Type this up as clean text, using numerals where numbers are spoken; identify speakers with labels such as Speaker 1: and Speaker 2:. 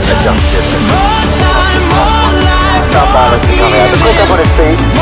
Speaker 1: Stop balancing, coming out. The quick up on his feet.